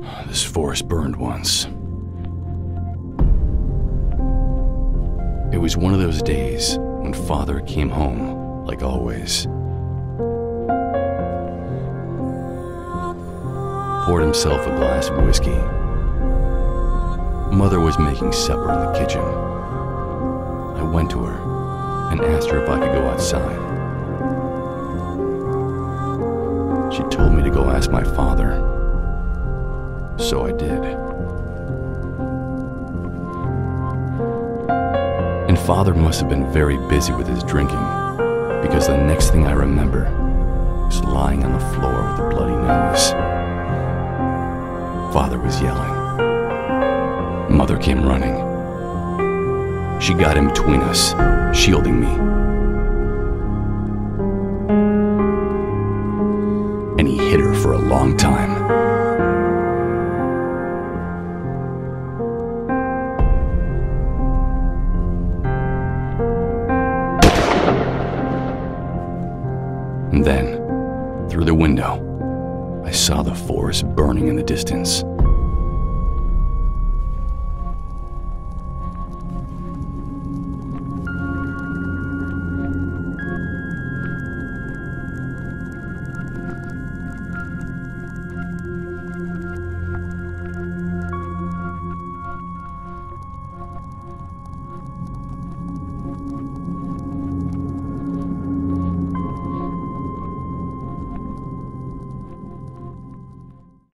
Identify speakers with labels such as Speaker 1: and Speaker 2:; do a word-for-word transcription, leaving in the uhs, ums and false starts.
Speaker 1: This forest burned once. It was one of those days when Father came home, like always. Poured himself a glass of whiskey. Mother was making supper in the kitchen. I went to her and asked her if I could go outside. She told me to go ask my father. So I did. And Father must have been very busy with his drinking, because the next thing I remember was lying on the floor with a bloody nose. Father was yelling. Mother came running. She got in between us, shielding me. And he hit her for a long time. And then, through the window, I saw the forest burning in the distance.